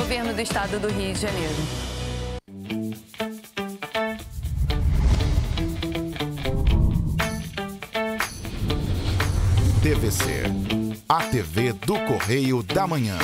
Governo do Estado do Rio de Janeiro. TVC, a TV do Correio da Manhã.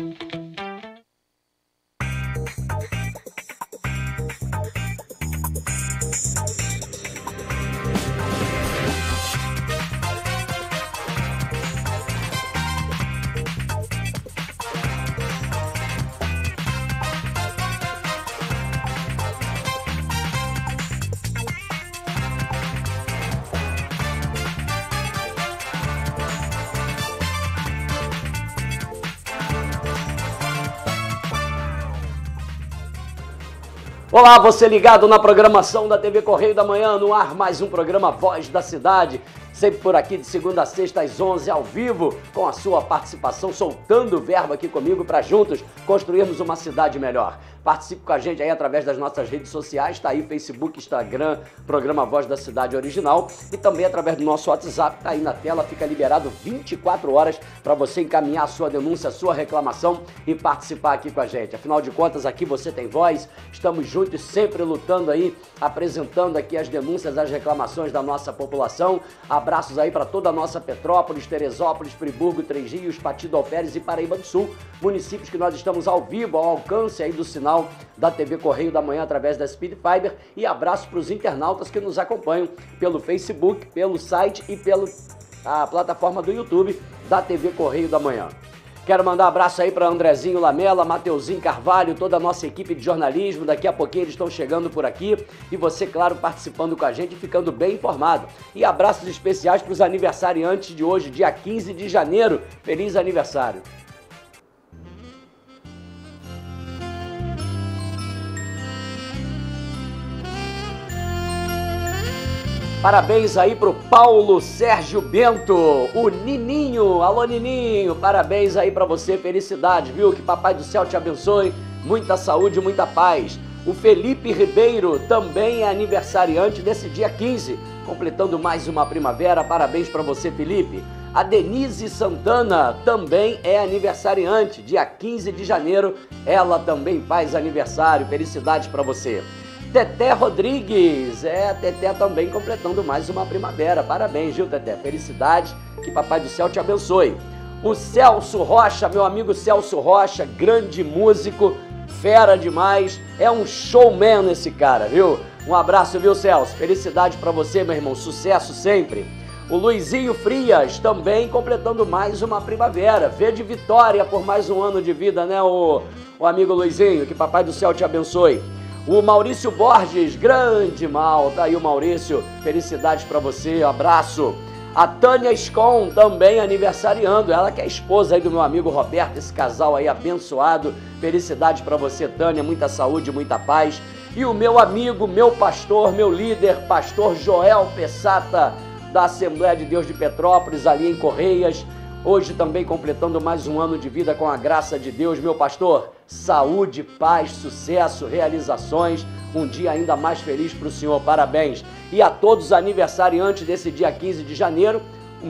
Olá, você ligado na programação da TV Correio da Manhã, no ar mais um programa Voz da Cidade, sempre por aqui de segunda a sexta às 11 ao vivo, com a sua participação, soltando o verbo aqui comigo para juntos construirmos uma cidade melhor. Participe com a gente aí através das nossas redes sociais, tá aí Facebook, Instagram, programa Voz da Cidade Original e também através do nosso WhatsApp, tá aí na tela, fica liberado 24 horas para você encaminhar a sua denúncia, a sua reclamação e participar aqui com a gente. Afinal de contas, aqui você tem voz, estamos juntos sempre lutando aí, apresentando aqui as denúncias, as reclamações da nossa população. Abraços aí para toda a nossa Petrópolis, Teresópolis, Friburgo, Três Rios, Partido Alferes e Paraíba do Sul, municípios que nós estamos ao vivo, ao alcance aí do sinal da TV Correio da Manhã através da Speed Fiber, e abraço para os internautas que nos acompanham pelo Facebook, pelo site e pela plataforma do YouTube da TV Correio da Manhã. Quero mandar um abraço aí para Andrezinho Lamela, Mateuzinho Carvalho, toda a nossa equipe de jornalismo. Daqui a pouquinho eles estão chegando por aqui e você, claro, participando com a gente e ficando bem informado. E abraços especiais para os aniversariantes de hoje, dia 15 de janeiro. Feliz aniversário! Parabéns aí pro Paulo Sérgio Bento, o Nininho. Alô, Nininho, parabéns aí pra você, felicidade, viu? Que Papai do Céu te abençoe, muita saúde, muita paz. O Felipe Ribeiro também é aniversariante desse dia 15, completando mais uma primavera. Parabéns pra você, Felipe. A Denise Santana também é aniversariante, dia 15 de janeiro, ela também faz aniversário. Felicidades pra você. Teté Rodrigues, Teté também completando mais uma primavera. Parabéns, viu, Teté? Felicidade, que Papai do Céu te abençoe. O Celso Rocha, meu amigo Celso Rocha, grande músico, fera demais, é um showman esse cara, viu? Um abraço, viu, Celso? Felicidade pra você, meu irmão, sucesso sempre. O Luizinho Frias também completando mais uma primavera. Vê de vitória por mais um ano de vida, né, o amigo Luizinho? Que Papai do Céu te abençoe. O Maurício Borges, grande mal, tá aí o Maurício, felicidades pra você, abraço. A Tânia Scon também aniversariando, ela que é esposa aí do meu amigo Roberto, esse casal aí abençoado, felicidades pra você, Tânia, muita saúde, muita paz. E o meu amigo, meu pastor, meu líder, pastor Joel Pessata, da Assembleia de Deus de Petrópolis, ali em Correias, hoje também completando mais um ano de vida com a graça de Deus. Meu pastor, saúde, paz, sucesso, realizações, um dia ainda mais feliz para o senhor, parabéns. E a todos os aniversariantes desse dia 15 de janeiro,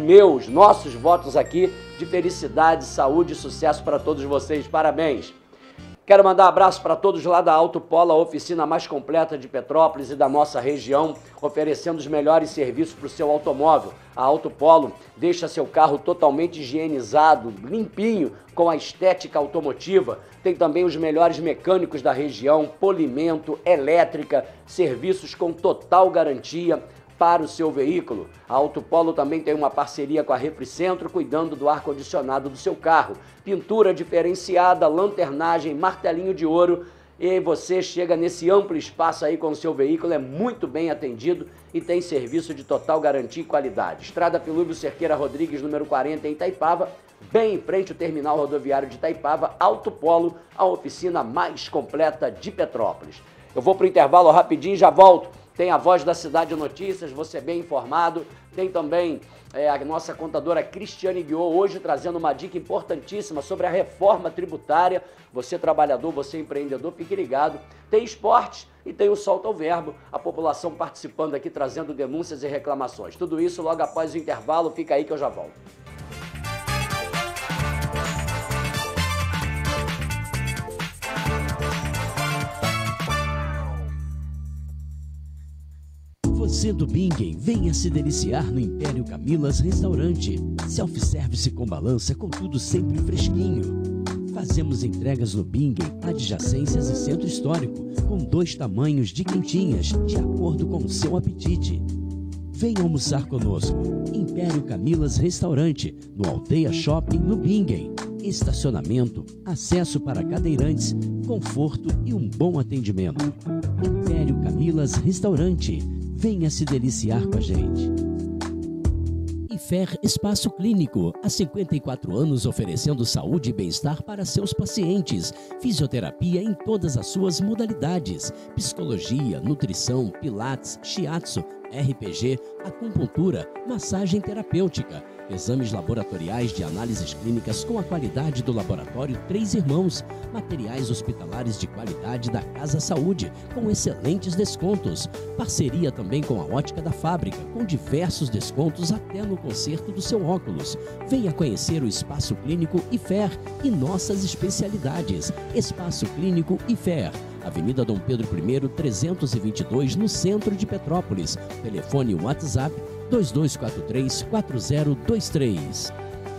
nossos votos aqui de felicidade, saúde e sucesso para todos vocês, parabéns. Quero mandar um abraço para todos lá da Auto Polo, a oficina mais completa de Petrópolis e da nossa região, oferecendo os melhores serviços para o seu automóvel. A Auto Polo deixa seu carro totalmente higienizado, limpinho, com a estética automotiva. Tem também os melhores mecânicos da região, polimento, elétrica, serviços com total garantia para o seu veículo. A Auto Polo também tem uma parceria com a Refricentro, cuidando do ar-condicionado do seu carro. Pintura diferenciada, lanternagem, martelinho de ouro, e você chega nesse amplo espaço aí com o seu veículo, é muito bem atendido e tem serviço de total garantia e qualidade. Estrada Pilúvio Cerqueira Rodrigues, número 40, em Itaipava, bem em frente ao terminal rodoviário de Itaipava. Auto Polo, a oficina mais completa de Petrópolis. Eu vou para o intervalo rapidinho e já volto. Tem a Voz da Cidade Notícias, você bem informado. Tem também a nossa contadora Cristiane Guiô, hoje trazendo uma dica importantíssima sobre a reforma tributária. Você trabalhador, você empreendedor, fique ligado. Tem esporte e tem o Solta o Verbo, a população participando aqui, trazendo denúncias e reclamações. Tudo isso logo após o intervalo, fica aí que eu já volto. Você do Bingen, venha se deliciar no Império Camilas Restaurante. Self-service com balança, com tudo sempre fresquinho. Fazemos entregas no Bingen, adjacências e centro histórico, com 2 tamanhos de quentinhas, de acordo com o seu apetite. Venha almoçar conosco. Império Camilas Restaurante, no Aldeia Shopping, no Bingen. Estacionamento, acesso para cadeirantes, conforto e um bom atendimento. Império Camilas Restaurante. Venha se deliciar com a gente. IFER Espaço Clínico, há 54 anos oferecendo saúde e bem-estar para seus pacientes. Fisioterapia em todas as suas modalidades. Psicologia, nutrição, pilates, shiatsu, RPG, acupuntura, massagem terapêutica, exames laboratoriais de análises clínicas com a qualidade do Laboratório Três Irmãos, materiais hospitalares de qualidade da Casa Saúde, com excelentes descontos. Parceria também com a Ótica da Fábrica, com diversos descontos até no conserto do seu óculos. Venha conhecer o Espaço Clínico IFER e nossas especialidades. Espaço Clínico IFER, Avenida Dom Pedro I, 322, no centro de Petrópolis. Telefone WhatsApp 2243-4023.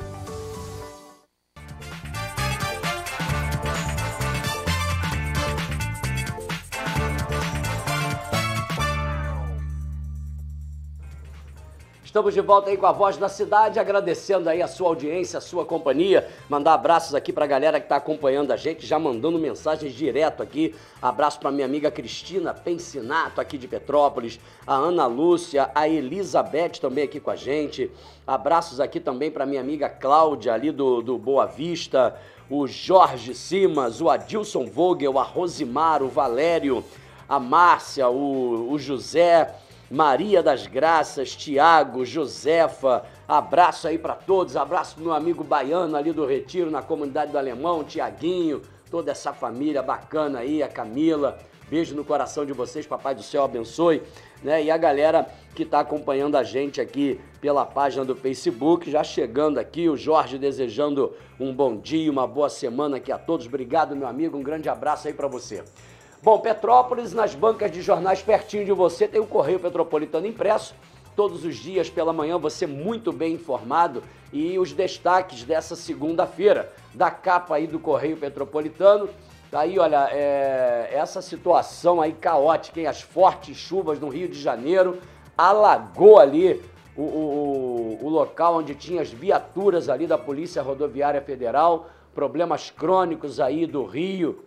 Estamos de volta aí com a Voz da Cidade, agradecendo aí a sua audiência, a sua companhia. Mandar abraços aqui pra galera que tá acompanhando a gente, já mandando mensagens direto aqui. Abraço pra minha amiga Cristina Pensinato, aqui de Petrópolis. A Ana Lúcia, a Elizabeth também aqui com a gente. Abraços aqui também pra minha amiga Cláudia, ali do Boa Vista. O Jorge Simas, o Adilson Vogel, a Rosimar, o Valério, a Márcia, o José... Maria das Graças, Tiago, Josefa, abraço aí para todos, abraço pro meu amigo baiano ali do Retiro, na comunidade do Alemão, Tiaguinho, toda essa família bacana aí, a Camila, beijo no coração de vocês, Papai do Céu abençoe, né? E a galera que tá acompanhando a gente aqui pela página do Facebook, já chegando aqui, o Jorge desejando um bom dia, uma boa semana aqui a todos, obrigado meu amigo, um grande abraço aí para você. Bom, Petrópolis, nas bancas de jornais pertinho de você, tem o Correio Petropolitano impresso. Todos os dias pela manhã você muito bem informado e os destaques dessa segunda-feira, da capa aí do Correio Petropolitano. Aí, olha, essa situação aí caótica, hein? As fortes chuvas no Rio de Janeiro alagou ali o local onde tinha as viaturas ali da Polícia Rodoviária Federal, problemas crônicos aí do Rio,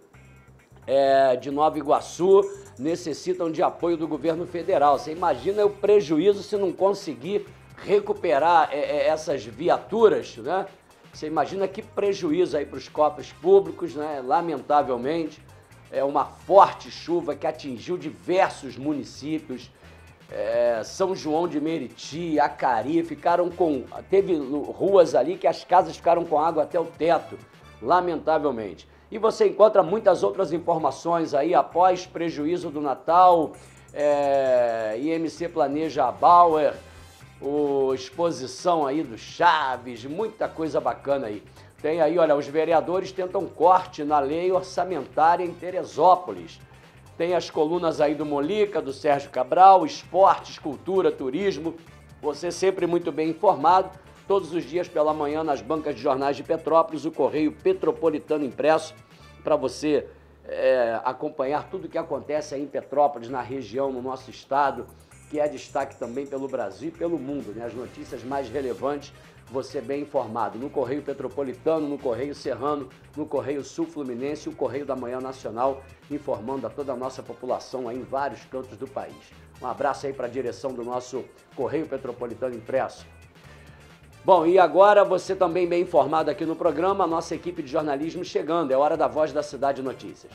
de Nova Iguaçu, necessitam de apoio do governo federal. Você imagina o prejuízo se não conseguir recuperar essas viaturas, né? Você imagina que prejuízo aí para os cofres públicos, né? Lamentavelmente, uma forte chuva que atingiu diversos municípios, São João de Meriti, Acari, teve ruas ali que as casas ficaram com água até o teto, lamentavelmente. E você encontra muitas outras informações aí após prejuízo do Natal, IMC planeja a Bauer, exposição aí do Chaves, muita coisa bacana aí. Tem aí, olha, os vereadores tentam corte na lei orçamentária em Teresópolis. Tem as colunas aí do Molica, do Sérgio Cabral, esportes, cultura, turismo. Você sempre muito bem informado. Todos os dias pela manhã nas bancas de jornais de Petrópolis, o Correio Petropolitano impresso, para você acompanhar tudo o que acontece aí em Petrópolis, na região, no nosso estado, que é destaque também pelo Brasil e pelo mundo, né? As notícias mais relevantes, você bem informado, no Correio Petropolitano, no Correio Serrano, no Correio Sul Fluminense e o Correio da Manhã Nacional, informando a toda a nossa população aí em vários cantos do país. Um abraço aí para a direção do nosso Correio Petropolitano impresso. Bom, e agora você também bem informado aqui no programa, a nossa equipe de jornalismo chegando. É hora da Voz da Cidade Notícias.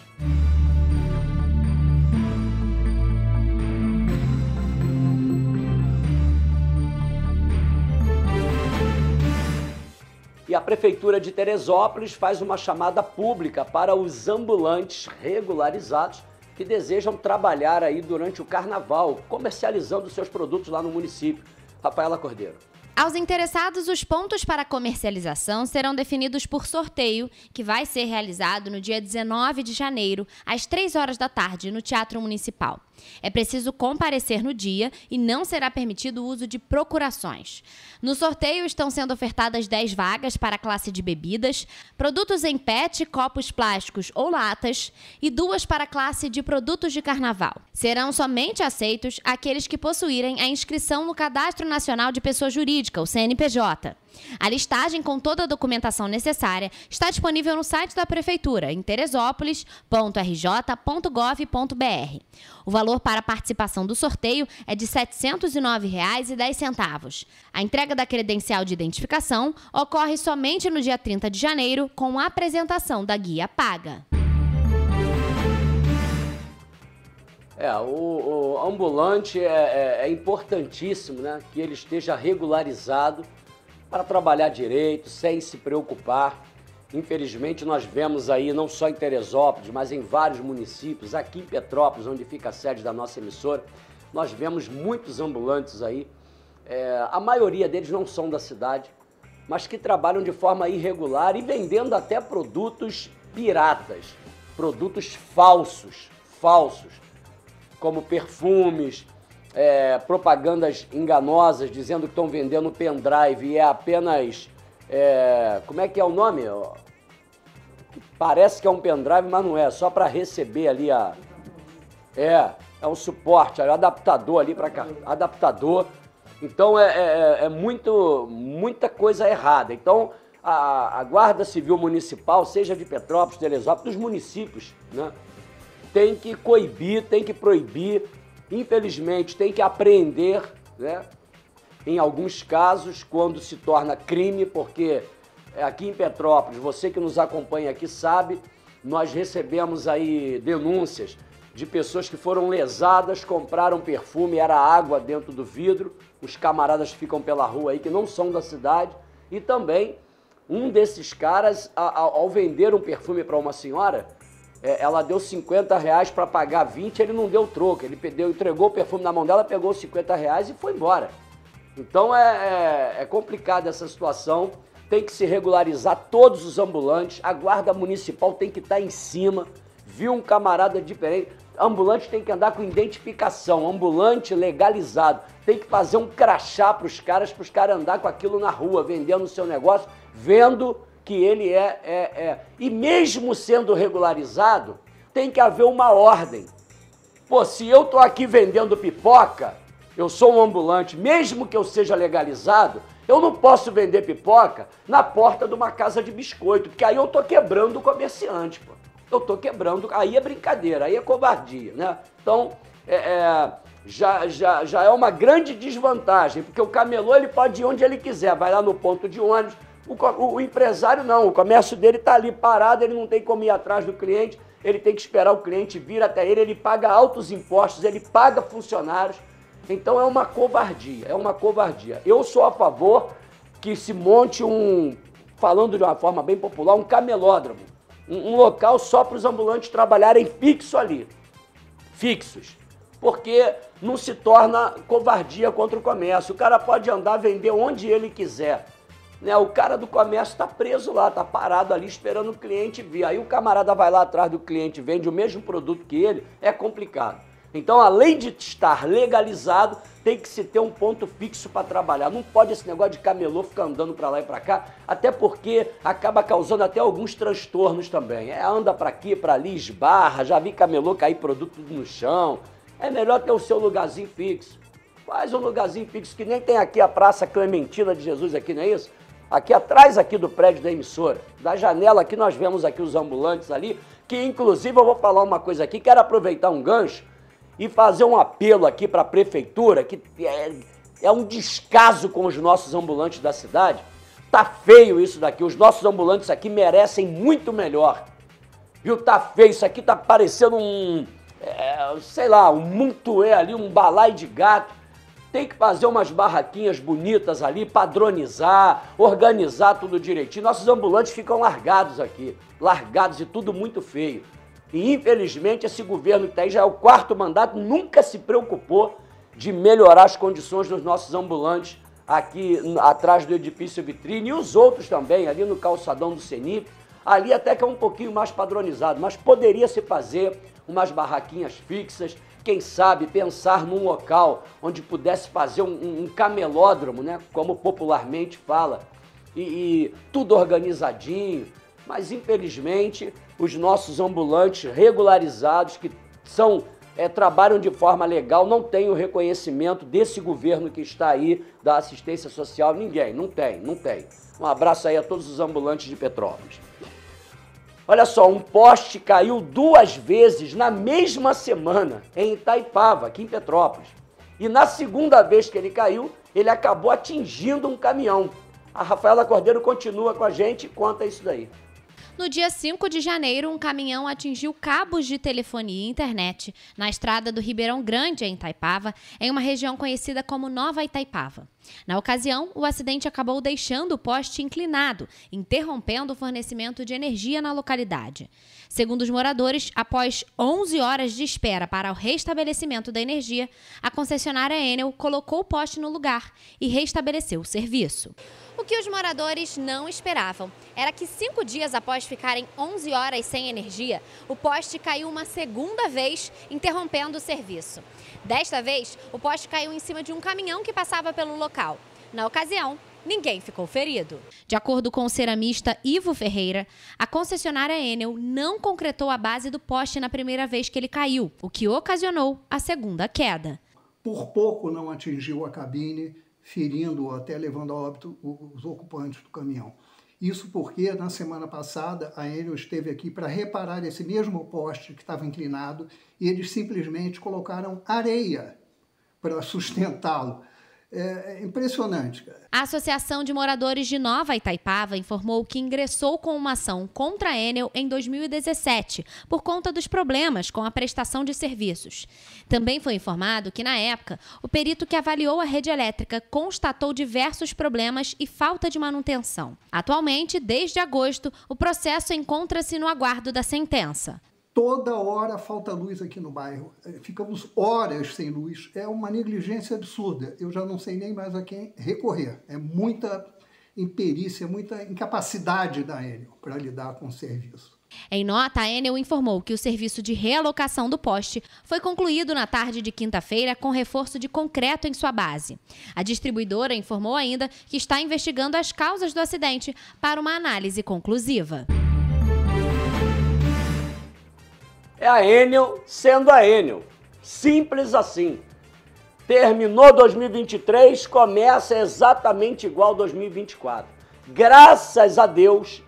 E a Prefeitura de Teresópolis faz uma chamada pública para os ambulantes regularizados que desejam trabalhar aí durante o Carnaval, comercializando seus produtos lá no município. Rafaela Cordeiro. Aos interessados, os pontos para comercialização serão definidos por sorteio, que vai ser realizado no dia 19 de janeiro, às 3 horas da tarde, no Teatro Municipal. É preciso comparecer no dia e não será permitido o uso de procurações. No sorteio estão sendo ofertadas 10 vagas para a classe de bebidas, produtos em PET, copos plásticos ou latas e 2 para a classe de produtos de carnaval. Serão somente aceitos aqueles que possuírem a inscrição no Cadastro Nacional de Pessoa Jurídica, o CNPJ. A listagem com toda a documentação necessária está disponível no site da Prefeitura, em teresópolis.rj.gov.br. O valor para a participação do sorteio é de R$ 709,10. A entrega da credencial de identificação ocorre somente no dia 30 de janeiro, com a apresentação da guia paga. O ambulante é importantíssimo, né, que ele esteja regularizado para trabalhar direito, sem se preocupar. Infelizmente, nós vemos aí, não só em Teresópolis, mas em vários municípios, aqui em Petrópolis, onde fica a sede da nossa emissora, nós vemos muitos ambulantes aí. A maioria deles não são da cidade, mas que trabalham de forma irregular e vendendo até produtos piratas, produtos falsos, como perfumes, propagandas enganosas dizendo que estão vendendo pendrive e é apenas, como é que é o nome? Parece que é um pendrive, mas não é, só para receber ali é um suporte, o adaptador ali para cá, adaptador. Então muita coisa errada. Então a Guarda Civil Municipal, seja de Petrópolis, Teresópolis, dos municípios, né, tem que coibir, tem que proibir. Infelizmente, tem que apreender, né? Em alguns casos, quando se torna crime, porque aqui em Petrópolis, você que nos acompanha aqui sabe, nós recebemos aí denúncias de pessoas que foram lesadas, compraram perfume, era água dentro do vidro, os camaradas ficam pela rua aí que não são da cidade, e também um desses caras, ao vender um perfume para uma senhora, ela deu R$50 para pagar 20, ele não deu troco, ele entregou o perfume na mão dela, pegou os R$50 e foi embora. Então é complicada essa situação, tem que se regularizar todos os ambulantes, a guarda municipal tem que estar em cima, viu um camarada diferente, ambulante tem que andar com identificação, ambulante legalizado, tem que fazer um crachá para os caras andar com aquilo na rua, vendendo o seu negócio, vendo que ele e mesmo sendo regularizado, tem que haver uma ordem. Pô, se eu tô aqui vendendo pipoca, eu sou um ambulante, mesmo que eu seja legalizado, eu não posso vender pipoca na porta de uma casa de biscoito, porque aí eu tô quebrando o comerciante, pô. Eu tô quebrando, aí é brincadeira, aí é covardia, né? Então, já é uma grande desvantagem, porque o camelô ele pode ir onde ele quiser, vai lá no ponto de ônibus. O empresário não, o comércio dele está ali parado, ele não tem como ir atrás do cliente, ele tem que esperar o cliente vir até ele paga altos impostos, ele paga funcionários, então é uma covardia, Eu sou a favor que se monte falando de uma forma bem popular, um camelódromo, um local só para os ambulantes trabalharem fixo ali, fixos, porque não se torna covardia contra o comércio, o cara pode andar, vender onde ele quiser. Né, o cara do comércio está preso lá, está parado ali esperando o cliente vir. Aí o camarada vai lá atrás do cliente, vende o mesmo produto que ele, é complicado. Então, além de estar legalizado, tem que se ter um ponto fixo para trabalhar. Não pode esse negócio de camelô ficar andando para lá e para cá, até porque acaba causando até alguns transtornos também. Anda para aqui, para ali, esbarra, já vi camelô cair produto no chão. É melhor ter o seu lugarzinho fixo. Faz um lugarzinho fixo, que nem tem aqui a Praça Clementina de Jesus aqui, não é isso? Aqui atrás aqui do prédio da emissora, da janela aqui nós vemos aqui os ambulantes ali, que inclusive eu vou falar uma coisa aqui, quero aproveitar um gancho e fazer um apelo aqui para a prefeitura, que é um descaso com os nossos ambulantes da cidade. Tá feio isso daqui, os nossos ambulantes aqui merecem muito melhor. Viu, tá feio, isso aqui tá parecendo sei lá, um montué ali, um balaio de gato. Tem que fazer umas barraquinhas bonitas ali, padronizar, organizar tudo direitinho. Nossos ambulantes ficam largados aqui, largados e tudo muito feio. E infelizmente esse governo que está aí já é o 4º mandato, nunca se preocupou de melhorar as condições dos nossos ambulantes aqui atrás do edifício Vitrine, e os outros também, ali no calçadão do Senip, ali até que é um pouquinho mais padronizado, mas poderia se fazer umas barraquinhas fixas, quem sabe pensar num local onde pudesse fazer um camelódromo, né, como popularmente fala, e tudo organizadinho, mas infelizmente os nossos ambulantes regularizados, que trabalham de forma legal, não têm o reconhecimento desse governo que está aí, da assistência social. Ninguém, não tem. Um abraço aí a todos os ambulantes de Petrópolis. Olha só, um poste caiu 2 vezes na mesma semana em Itaipava, aqui em Petrópolis. E na segunda vez que ele caiu, ele acabou atingindo um caminhão. A Rafaela Cordeiro continua com a gente e conta isso daí. No dia 5 de janeiro, um caminhão atingiu cabos de telefonia e internet na estrada do Ribeirão Grande, em Itaipava, em uma região conhecida como Nova Itaipava. Na ocasião, o acidente acabou deixando o poste inclinado, interrompendo o fornecimento de energia na localidade. Segundo os moradores, após 11 horas de espera para o restabelecimento da energia, a concessionária Enel colocou o poste no lugar e restabeleceu o serviço. O que os moradores não esperavam era que 5 dias após ficarem 11 horas sem energia, o poste caiu uma segunda vez, interrompendo o serviço. Desta vez, o poste caiu em cima de um caminhão que passava pelo local. Na ocasião, ninguém ficou ferido. De acordo com o ceramista Ivo Ferreira, a concessionária Enel não concretou a base do poste na primeira vez que ele caiu, o que ocasionou a segunda queda. Por pouco não atingiu a cabine, ferindo ou até levando a óbito os ocupantes do caminhão. Isso porque, na semana passada, a Enel esteve aqui para reparar esse mesmo poste que estava inclinado e eles simplesmente colocaram areia para sustentá-lo. É impressionante, cara. A Associação de Moradores de Nova Itaipava informou que ingressou com uma ação contra a Enel em 2017, por conta dos problemas com a prestação de serviços. Também foi informado que, na época, o perito que avaliou a rede elétrica constatou diversos problemas e falta de manutenção. Atualmente, desde agosto, o processo encontra-se no aguardo da sentença. Toda hora falta luz aqui no bairro, ficamos horas sem luz, é uma negligência absurda, eu já não sei nem mais a quem recorrer, é muita imperícia, muita incapacidade da Enel para lidar com o serviço. Em nota, a Enel informou que o serviço de realocação do poste foi concluído na tarde de quinta-feira com reforço de concreto em sua base. A distribuidora informou ainda que está investigando as causas do acidente para uma análise conclusiva. É a Enel sendo a Enel. Simples assim. Terminou 2023, começa exatamente igual 2024. Graças a Deus,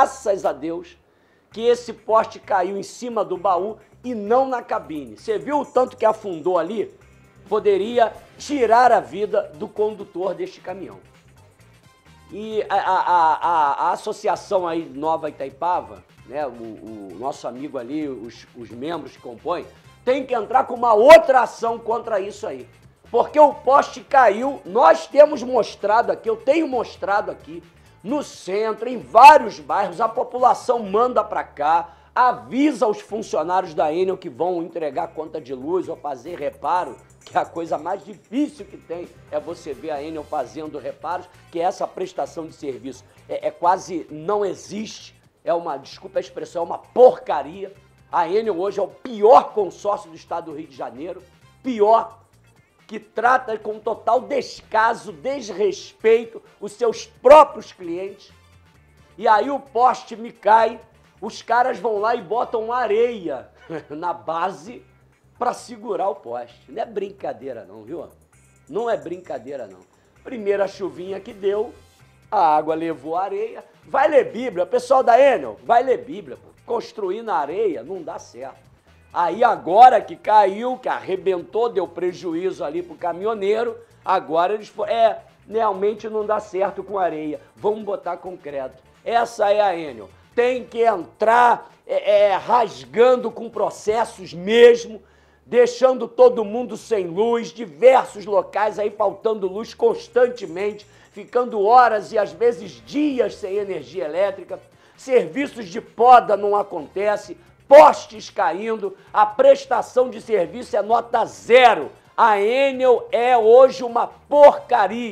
que esse poste caiu em cima do baú e não na cabine. Você viu o tanto que afundou ali? Poderia tirar a vida do condutor deste caminhão. E a associação aí Nova Itaipava, né, o nosso amigo ali, os membros que compõem, tem que entrar com uma outra ação contra isso aí. Porque o poste caiu, nós temos mostrado aqui, eu tenho mostrado aqui, no centro, em vários bairros, a população manda para cá, avisa os funcionários da Enel que vão entregar conta de luz ou fazer reparo, que é a coisa mais difícil que tem, é você ver a Enel fazendo reparos, que essa prestação de serviço quase não existe. Desculpa a expressão, é uma porcaria. A Enel hoje é o pior consórcio do estado do Rio de Janeiro, pior, que trata com total descaso, desrespeito os seus próprios clientes. E aí o poste me cai, os caras vão lá e botam areia na base para segurar o poste. Não é brincadeira não, viu? Não é brincadeira não. Primeira chuvinha que deu, a água levou a areia. Vai ler Bíblia, pessoal da Enel, vai ler Bíblia. Pô. Construir na areia não dá certo. Aí agora que caiu, que arrebentou, deu prejuízo ali pro caminhoneiro, agora eles realmente não dá certo com areia. Vamos botar concreto. Essa é a Enel. Tem que entrar rasgando com processos mesmo, deixando todo mundo sem luz, diversos locais aí faltando luz constantemente, ficando horas e às vezes dias sem energia elétrica, serviços de poda não acontece, postes caindo, a prestação de serviço é nota 0. A Enel é hoje uma porcaria,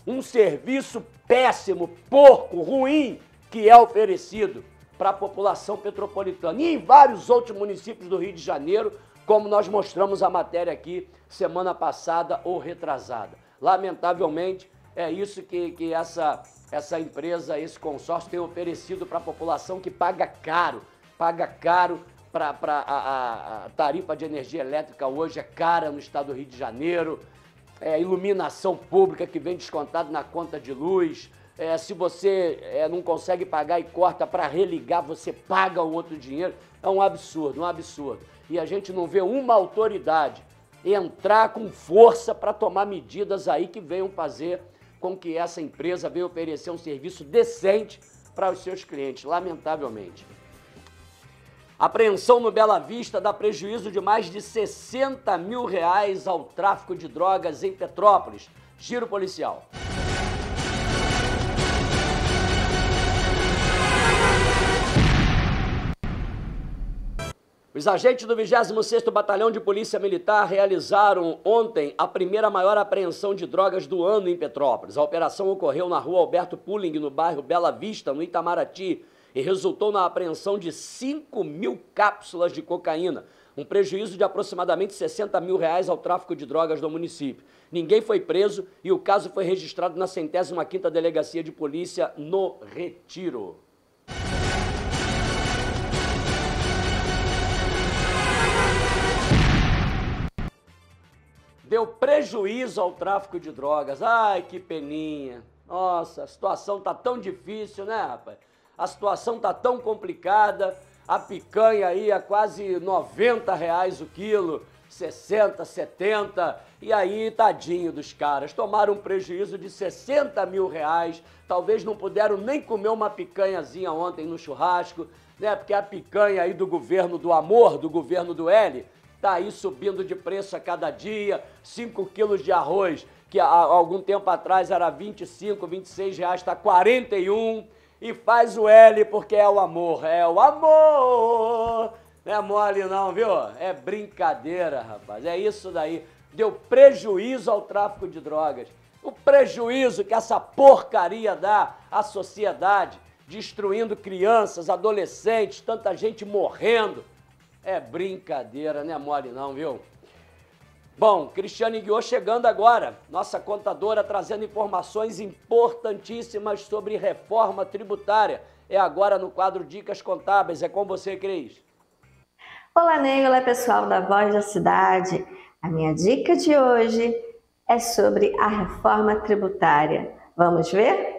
um serviço péssimo, porco, ruim, que é oferecido para a população petropolitana e em vários outros municípios do Rio de Janeiro, como nós mostramos a matéria aqui semana passada ou retrasada. Lamentavelmente, é isso que essa empresa, esse consórcio tem oferecido para a população que paga caro para a tarifa de energia elétrica hoje é cara no estado do Rio de Janeiro, iluminação pública que vem descontado na conta de luz, se você não consegue pagar e corta para religar, você paga o outro dinheiro, é um absurdo, um absurdo. E a gente não vê uma autoridade entrar com força para tomar medidas aí que venham fazer com que essa empresa venha oferecer um serviço decente para os seus clientes, lamentavelmente. Apreensão no Bela Vista dá prejuízo de mais de R$60 mil ao tráfico de drogas em Petrópolis. Giro policial. Os agentes do 26º Batalhão de Polícia Militar realizaram ontem a primeira maior apreensão de drogas do ano em Petrópolis. A operação ocorreu na rua Alberto Pulling, no bairro Bela Vista, no Itamaraty, e resultou na apreensão de 5.000 cápsulas de cocaína, um prejuízo de aproximadamente R$60 mil ao tráfico de drogas do município. Ninguém foi preso e o caso foi registrado na 105ª Delegacia de Polícia no Retiro. Deu prejuízo ao tráfico de drogas. Ai, que peninha. Nossa, a situação tá tão difícil, né, rapaz? A situação tá tão complicada. A picanha aí a quase R$90 o quilo, 60, 70. E aí, tadinho dos caras. Tomaram um prejuízo de R$60 mil. Talvez não puderam nem comer uma picanhazinha ontem no churrasco, né? Porque a picanha aí do governo do amor, do governo do L, tá aí subindo de preço a cada dia. 5 quilos de arroz, que há algum tempo atrás era 25, 26 reais, tá 41. E faz o L porque é o amor. É o amor. Não é mole não, viu? É brincadeira, rapaz. É isso daí. Deu prejuízo ao tráfico de drogas. O prejuízo que essa porcaria dá à sociedade, destruindo crianças, adolescentes, tanta gente morrendo. É brincadeira, não é mole não, viu? Bom, Cristiane Guiô chegando agora, nossa contadora trazendo informações importantíssimas sobre reforma tributária. É agora no quadro Dicas Contábeis. É com você, Cris. Olá, Ney. Olá, pessoal da Voz da Cidade. A minha dica de hoje é sobre a reforma tributária. Vamos ver?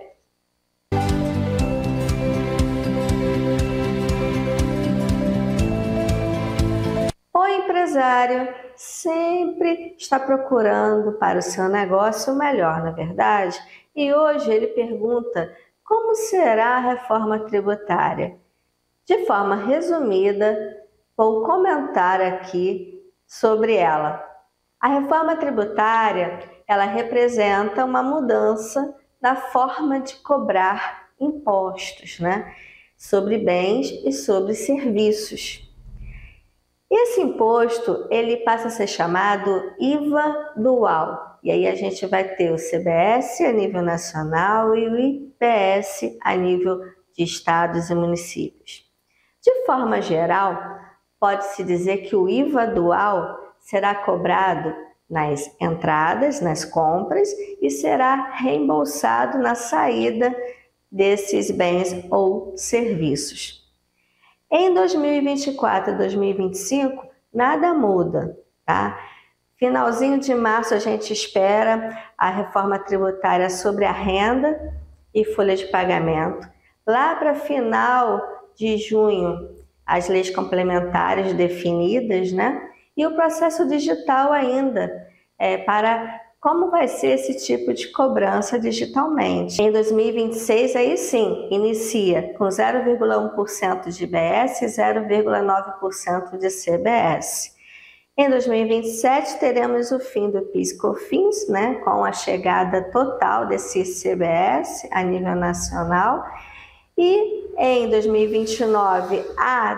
O empresário sempre está procurando para o seu negócio o melhor, não é verdade? E hoje ele pergunta como será a reforma tributária. De forma resumida, vou comentar aqui sobre ela. A reforma tributária, ela representa uma mudança na forma de cobrar impostos, né? Sobre bens e sobre serviços. Esse imposto, ele passa a ser chamado IVA dual. E aí a gente vai ter o CBS a nível nacional e o IPS a nível de estados e municípios. De forma geral, pode-se dizer que o IVA dual será cobrado nas entradas, nas compras, e será reembolsado na saída desses bens ou serviços. Em 2024 e 2025, nada muda, tá? Finalzinho de março a gente espera a reforma tributária sobre a renda e folha de pagamento. Lá para final de junho, as leis complementares definidas, né? E o processo digital ainda, para como vai ser esse tipo de cobrança digitalmente. Em 2026, aí sim, inicia com 0,1% de IBS e 0,9% de CBS. Em 2027, teremos o fim do PIS/COFINS, né, com a chegada total desse CBS a nível nacional. E em 2029 a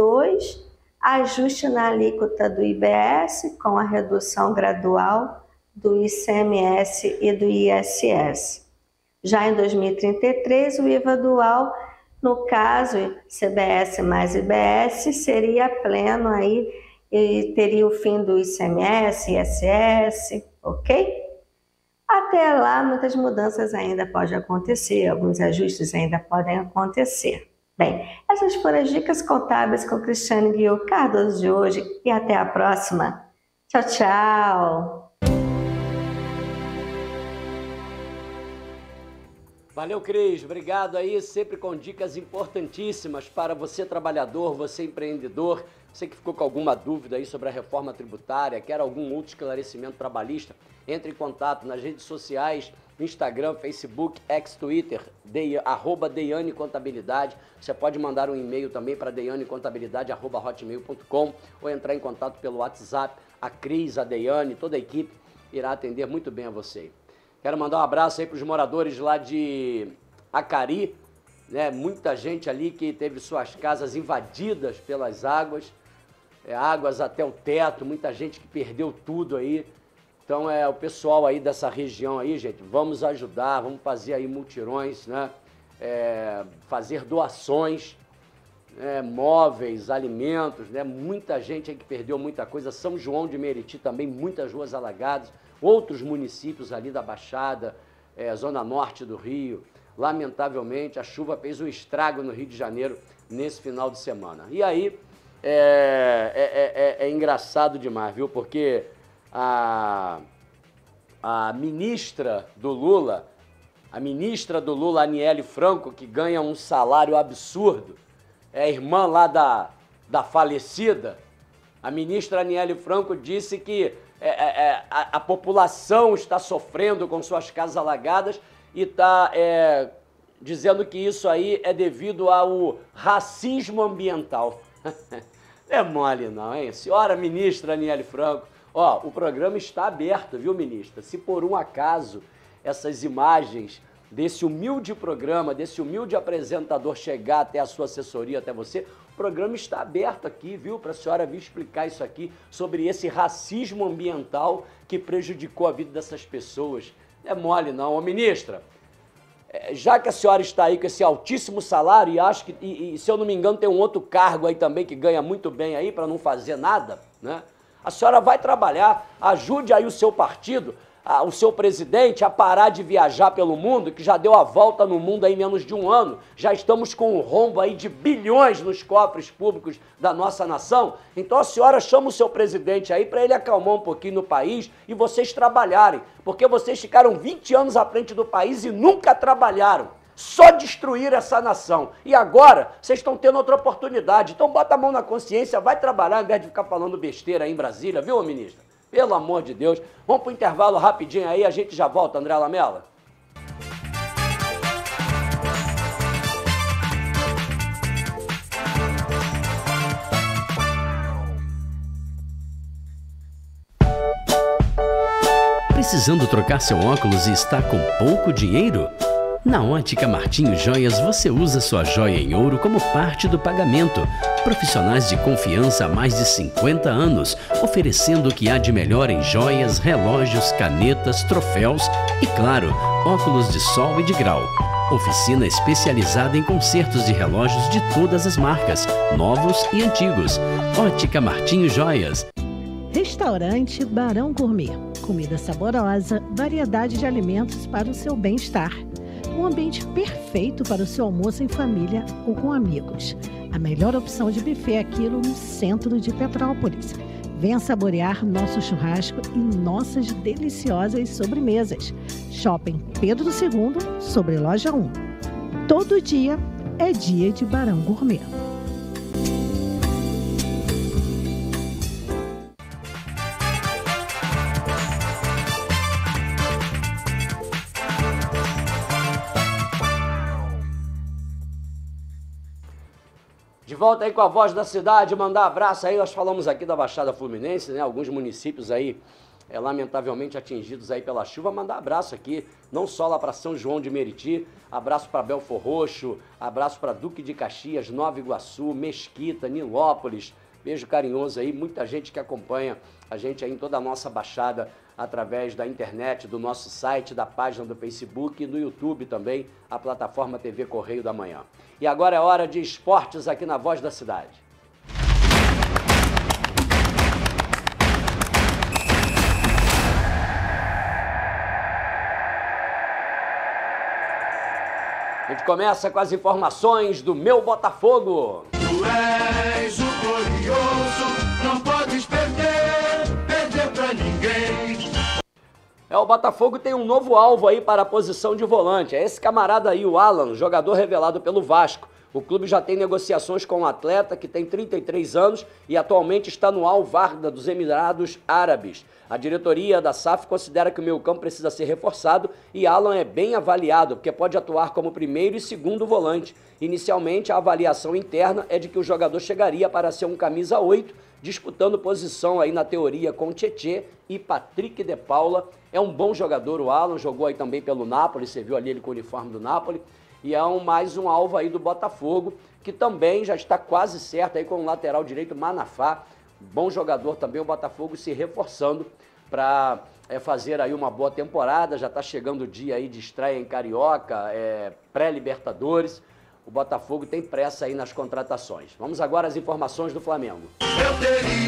2032, ajuste na alíquota do IBS com a redução gradual do ICMS e do ISS. Já em 2033, o IVA dual, no caso CBS mais IBS, seria pleno aí e teria o fim do ICMS, ISS, ok? Até lá, muitas mudanças ainda podem acontecer, alguns ajustes ainda podem acontecer. Bem, essas foram as dicas contábeis com Cristiane Guiô Cardoso de hoje e até a próxima. Tchau, tchau! Valeu, Cris. Obrigado aí, sempre com dicas importantíssimas para você trabalhador, você empreendedor, você que ficou com alguma dúvida aí sobre a reforma tributária, quer algum outro esclarecimento trabalhista, entre em contato nas redes sociais, Instagram, Facebook, Twitter, @Deiane Contabilidade. Você pode mandar um e-mail também para deianecontabilidade@hotmail.com ou entrar em contato pelo WhatsApp. A Cris, a Deiane, toda a equipe irá atender muito bem a você. Quero mandar um abraço aí para os moradores lá de Acari, né? Muita gente ali que teve suas casas invadidas pelas águas, águas até o teto, muita gente que perdeu tudo aí. Então o pessoal aí dessa região aí, gente, vamos ajudar, vamos fazer aí mutirões, né? Fazer doações, móveis, alimentos, né? Muita gente aí que perdeu muita coisa. São João de Meriti também, muitas ruas alagadas. Outros municípios ali da Baixada, Zona Norte do Rio. Lamentavelmente, a chuva fez um estrago no Rio de Janeiro nesse final de semana. E aí, é engraçado demais, viu? Porque a ministra do Lula, Aniele Franco, que ganha um salário absurdo, é irmã lá da falecida, a ministra Aniele Franco disse que a população está sofrendo com suas casas alagadas e está dizendo que isso aí é devido ao racismo ambiental. Não é mole não, hein? Senhora ministra Aniele Franco, ó, o programa está aberto, viu, ministra? Se por um acaso essas imagens desse humilde programa, desse humilde apresentador chegar até a sua assessoria, até você, o programa está aberto aqui, viu, para a senhora vir explicar isso aqui, sobre esse racismo ambiental que prejudicou a vida dessas pessoas. Não é mole não. Ô, ministra, já que a senhora está aí com esse altíssimo salário e acho que, e se eu não me engano, tem um outro cargo aí também que ganha muito bem aí para não fazer nada, né? A senhora vai trabalhar, ajude aí o seu partido, o seu presidente a parar de viajar pelo mundo, que já deu a volta no mundo aí em menos de um ano. Já estamos com um rombo aí de bilhões nos cofres públicos da nossa nação. Então a senhora chama o seu presidente aí para ele acalmar um pouquinho no país e vocês trabalharem, porque vocês ficaram 20 anos à frente do país e nunca trabalharam. Só destruir essa nação. E agora, vocês estão tendo outra oportunidade. Então bota a mão na consciência, vai trabalhar, ao invés de ficar falando besteira aí em Brasília, viu, ministra? Pelo amor de Deus. Vamos pro intervalo rapidinho aí, a gente já volta, André Lamela. Precisando trocar seu óculos e está com pouco dinheiro? Na Ótica Martinho Joias você usa sua joia em ouro como parte do pagamento. Profissionais de confiança há mais de 50 anos, oferecendo o que há de melhor em joias, relógios, canetas, troféus e, claro, óculos de sol e de grau. Oficina especializada em consertos de relógios de todas as marcas, novos e antigos. Ótica Martinho Joias. Restaurante Barão Gourmet. Comida saborosa, variedade de alimentos para o seu bem-estar. Um ambiente perfeito para o seu almoço em família ou com amigos. A melhor opção de buffet é aquilo no centro de Petrópolis. Venha saborear nosso churrasco e nossas deliciosas sobremesas. Shopping Pedro II, sobre Loja 1. Todo dia é dia de Barão Gourmet. De volta aí com a voz da cidade, mandar abraço aí, nós falamos aqui da Baixada Fluminense, né? Alguns municípios aí, lamentavelmente atingidos aí pela chuva, mandar abraço aqui, não só lá para São João de Meriti, abraço para Belfor Roxo, abraço para Duque de Caxias, Nova Iguaçu, Mesquita, Nilópolis, Beijo carinhoso aí, muita gente que acompanha a gente aí em toda a nossa baixada através da internet, do nosso site, da página do Facebook e no YouTube também, a plataforma TV Correio da Manhã. E agora é hora de esportes aqui na Voz da Cidade. A gente começa com as informações do meu Botafogo. Tu és o glorioso, não podes perder pra ninguém. O Botafogo tem um novo alvo aí para a posição de volante. É esse camarada aí, o Alan, jogador revelado pelo Vasco. O clube já tem negociações com um atleta que tem 33 anos e atualmente está no Al Warda dos Emirados Árabes. A diretoria da SAF considera que o meio-campo precisa ser reforçado e Alan é bem avaliado, porque pode atuar como primeiro e segundo volante. Inicialmente, a avaliação interna é de que o jogador chegaria para ser um camisa 8, disputando posição aí na teoria com Tietê e Patrick de Paula. É um bom jogador o Alan, jogou aí também pelo Napoli, você viu ali ele com o uniforme do Napoli. E é mais um alvo aí do Botafogo, que também já está quase certo aí com o lateral direito Manafá. Bom jogador também, o Botafogo se reforçando para fazer aí uma boa temporada. Já está chegando o dia aí de estreia em Carioca, pré-Libertadores. O Botafogo tem pressa aí nas contratações. Vamos agora às informações do Flamengo. Eu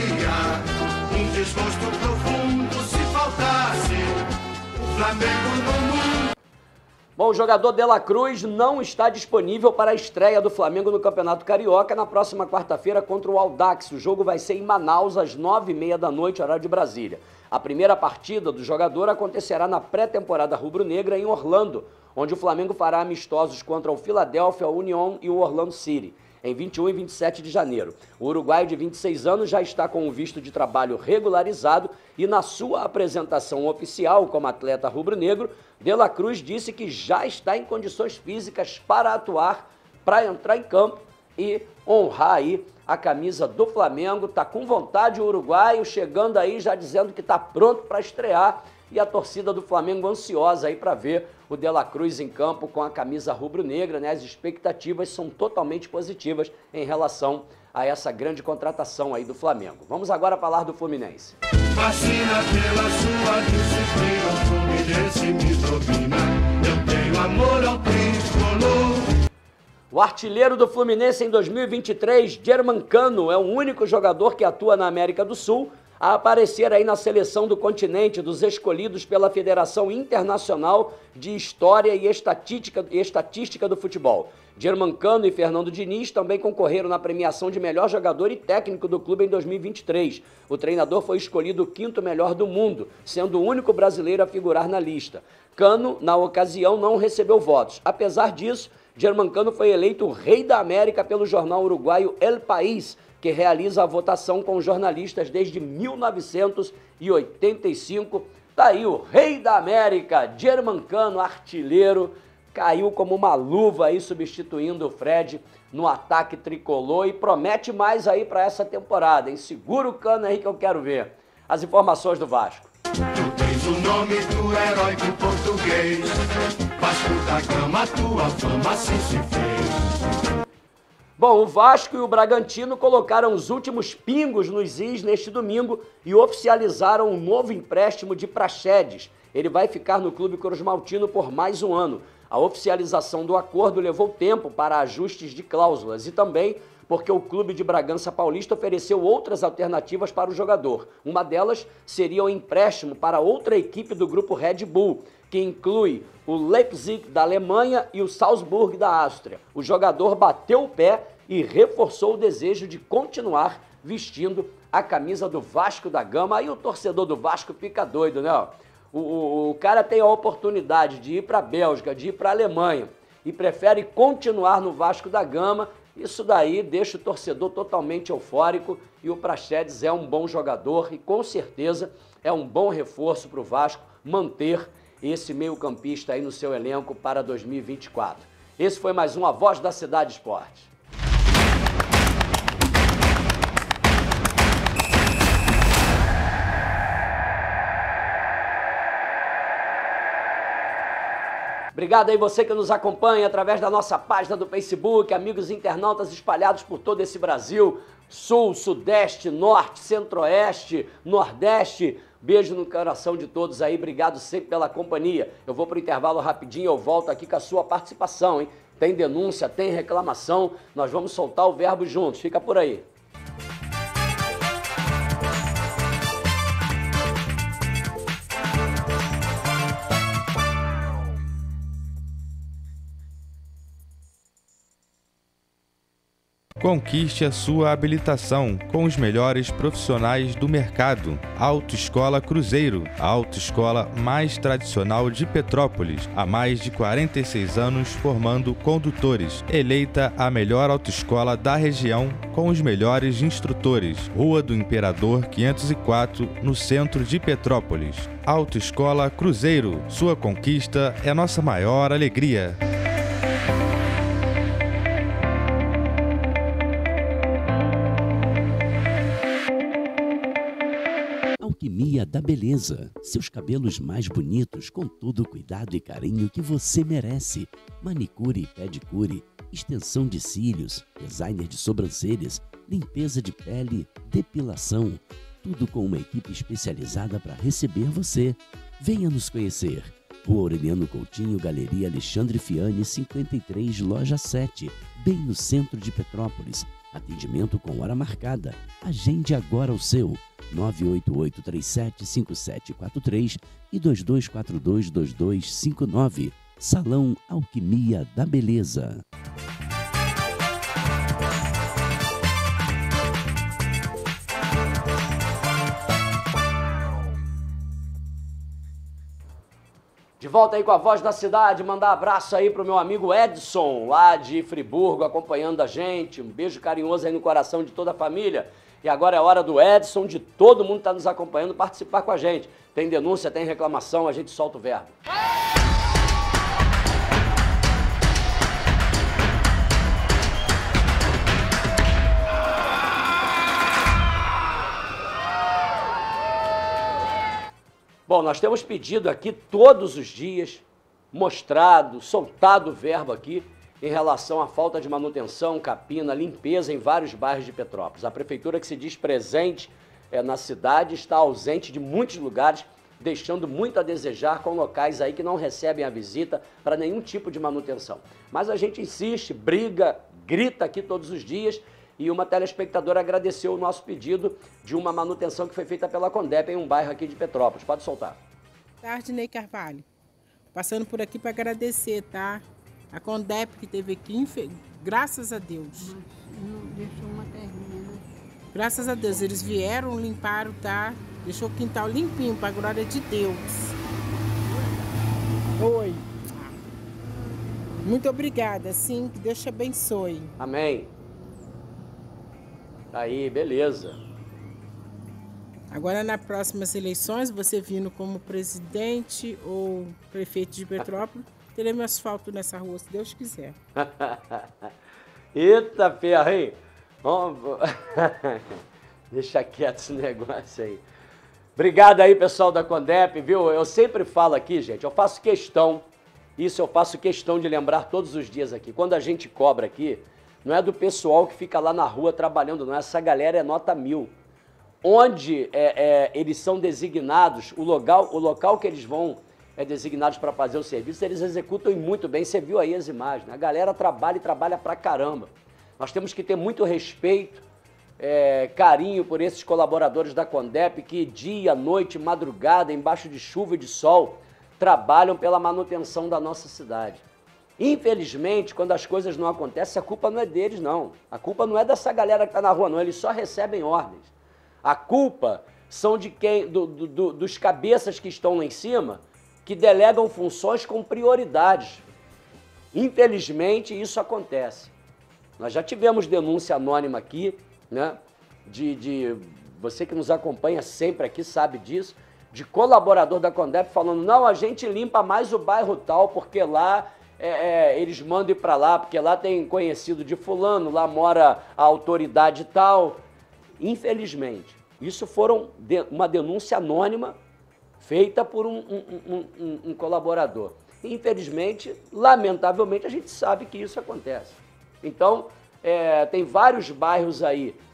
teria um desgosto profundo se faltasse o Flamengo no mundo. Bom, o jogador De La Cruz não está disponível para a estreia do Flamengo no Campeonato Carioca na próxima quarta-feira contra o Audax. O jogo vai ser em Manaus às 9h30 da noite, horário de Brasília. A primeira partida do jogador acontecerá na pré-temporada rubro-negra em Orlando, onde o Flamengo fará amistosos contra o Philadelphia Union e o Orlando City, em 21 e 27 de janeiro. O uruguaio de 26 anos já está com o visto de trabalho regularizado e na sua apresentação oficial como atleta rubro-negro, De La Cruz disse que já está em condições físicas para atuar, para entrar em campo e honrar aí a camisa do Flamengo. Está com vontade o uruguaio, chegando aí já dizendo que está pronto para estrear. E a torcida do Flamengo ansiosa aí para ver o De La Cruz em campo com a camisa rubro-negra, né? As expectativas são totalmente positivas em relação a essa grande contratação aí do Flamengo. Vamos agora falar do Fluminense. Fascina pela sua disciplina, o Fluminense me domina. Eu tenho amor ao tricolor. O artilheiro do Fluminense em 2023, Germancano, é o único jogador que atua na América do Sul a aparecer aí na seleção do continente dos escolhidos pela Federação Internacional de História e Estatística do Futebol. Germancano e Fernando Diniz também concorreram na premiação de melhor jogador e técnico do clube em 2023. O treinador foi escolhido o 5º melhor do mundo, sendo o único brasileiro a figurar na lista. Cano, na ocasião, não recebeu votos. Apesar disso, Germancano foi eleito o Rei da América pelo jornal uruguaio El País, que realiza a votação com jornalistas desde 1985. Tá aí o Rei da América, Germancano, artilheiro, caiu como uma luva aí substituindo o Fred no ataque tricolor e promete mais aí para essa temporada, hein? Segura o cano aí que eu quero ver. As informações do Vasco. Tu tens o nome do heróico português, Vasco da Gama, tua fama assim se fez. Bom, o Vasco e o Bragantino colocaram os últimos pingos nos is neste domingo e oficializaram um novo empréstimo de Praxedes. Ele vai ficar no clube cruzmaltino por mais um ano. A oficialização do acordo levou tempo para ajustes de cláusulas e também porque o clube de Bragança Paulista ofereceu outras alternativas para o jogador. Uma delas seria o empréstimo para outra equipe do grupo Red Bull, que inclui o Leipzig da Alemanha e o Salzburg da Áustria. O jogador bateu o pé e reforçou o desejo de continuar vestindo a camisa do Vasco da Gama. Aí o torcedor do Vasco fica doido, né? O cara tem a oportunidade de ir para a Bélgica, de ir para a Alemanha e prefere continuar no Vasco da Gama. Isso daí deixa o torcedor totalmente eufórico e o Praxedes é um bom jogador e com certeza é um bom reforço para o Vasco manter esse meio-campista aí no seu elenco para 2024. Esse foi mais um A Voz da Cidade Esportes. Obrigado aí você que nos acompanha através da nossa página do Facebook, amigos internautas espalhados por todo esse Brasil. Sul, Sudeste, Norte, Centro-Oeste, Nordeste. Beijo no coração de todos aí, obrigado sempre pela companhia. Eu vou pro intervalo rapidinho, eu volto aqui com a sua participação, hein? Tem denúncia, tem reclamação, nós vamos soltar o verbo juntos, fica por aí. Conquiste a sua habilitação com os melhores profissionais do mercado. Autoescola Cruzeiro, a autoescola mais tradicional de Petrópolis, há mais de 46 anos formando condutores. Eleita a melhor autoescola da região com os melhores instrutores. Rua do Imperador 504, no centro de Petrópolis. Autoescola Cruzeiro, sua conquista é nossa maior alegria. Alquimia da Beleza. Seus cabelos mais bonitos com todo o cuidado e carinho que você merece. Manicure e pedicure, extensão de cílios, designer de sobrancelhas, limpeza de pele, depilação. Tudo com uma equipe especializada para receber você. Venha nos conhecer. Rua Aureliano Coutinho, Galeria Alexandre Fiani, 53, Loja 7, bem no centro de Petrópolis. Atendimento com hora marcada. Agende agora o seu 988375743 e 22422259. Salão Alquimia da Beleza. De volta aí com a voz da cidade, mandar abraço aí pro meu amigo Edson, lá de Friburgo, acompanhando a gente. Um beijo carinhoso aí no coração de toda a família. E agora é hora do Edson, de todo mundo que está nos acompanhando, participar com a gente. Tem denúncia, tem reclamação, a gente solta o verbo. Bom, nós temos pedido aqui todos os dias, mostrado, soltado o verbo aqui, em relação à falta de manutenção, capina, limpeza em vários bairros de Petrópolis. A prefeitura, que se diz presente na cidade, está ausente de muitos lugares, deixando muito a desejar, com locais aí que não recebem a visita para nenhum tipo de manutenção. Mas a gente insiste, briga, grita aqui todos os dias, e uma telespectadora agradeceu o nosso pedido de uma manutenção que foi feita pela Condep em um bairro aqui de Petrópolis. Pode soltar. Boa tarde, Ney Carvalho. Passando por aqui para agradecer, tá? A Condep que teve aqui, graças a Deus. Não deixou uma terrinha, né? Graças a Deus, eles vieram, limparam, tá? Deixou o quintal limpinho, para a glória de Deus. Oi. Muito obrigada, sim, que Deus te abençoe. Amém. Aí, beleza. Agora, nas próximas eleições, você vindo como presidente ou prefeito de Petrópolis, teremos asfalto nessa rua, se Deus quiser. Eita, ferro, hein? Deixa quieto esse negócio aí. Obrigado aí, pessoal da Condep, viu? Eu sempre falo aqui, gente, eu faço questão de lembrar todos os dias aqui. Quando a gente cobra aqui, não é do pessoal que fica lá na rua trabalhando, não. Essa galera é nota 1000. Onde eles são designados, o local que eles vão designados para fazer o serviço, eles executam muito bem. Você viu aí as imagens, né? A galera trabalha e trabalha pra caramba. Nós temos que ter muito respeito, carinho por esses colaboradores da Condep que dia, noite, madrugada, embaixo de chuva e de sol, trabalham pela manutenção da nossa cidade. Infelizmente, quando as coisas não acontecem, a culpa não é deles, não. A culpa não é dessa galera que está na rua, não. Eles só recebem ordens. A culpa são de quem, dos cabeças que estão lá em cima, que delegam funções com prioridades. Infelizmente, isso acontece. Nós já tivemos denúncia anônima aqui, né? Você que nos acompanha sempre aqui sabe disso, de colaborador da Condep falando, não, a gente limpa mais o bairro tal, porque lá eles mandam ir para lá, porque lá tem conhecido de fulano, lá mora a autoridade tal. Infelizmente, isso foram uma denúncia anônima feita por um colaborador. Infelizmente, lamentavelmente, a gente sabe que isso acontece. Então, tem vários bairros aí